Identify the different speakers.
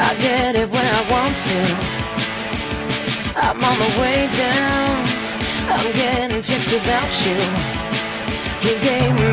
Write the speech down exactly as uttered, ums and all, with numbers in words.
Speaker 1: I get it when I want to. I'm on the way down. I'm getting fixed without you. You gave me